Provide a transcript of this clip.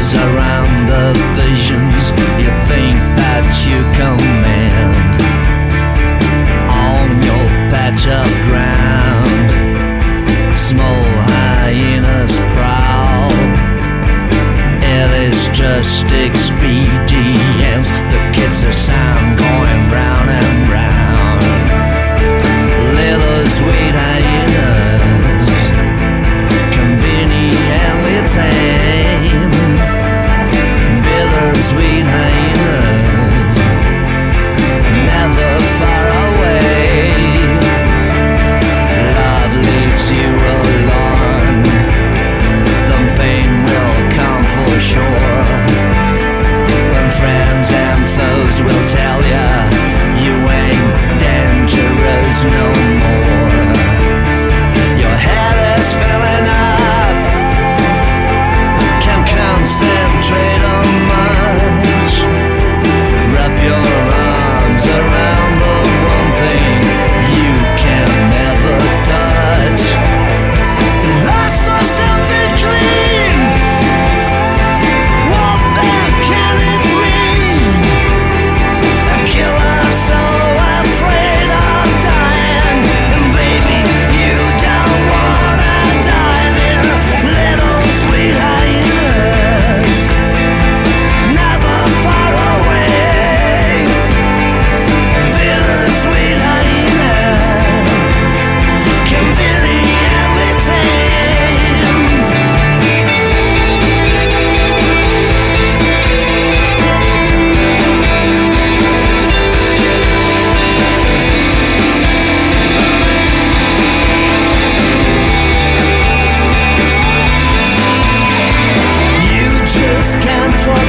around the visions you think that you command on your patch of ground. Small hyenas prowl. It is just expedience that keeps the sound going round and round. Little sweet hyenas, conveniently tame. Bittersweet hyenas, never far away. Love leaves you alone, the pain will come for sure. When friends and foes will tell ya you ain't dangerous no more. Your head is filling up, can't concentrate on much. Wrap your arms around the one thing you can never touch. The lust for something clean, what then can it mean? A killer so afraid of dying, and baby you don't wanna die there. Little sweet hyenas, never far away. Bittersweet hyena, conveniently tame. You just can't forget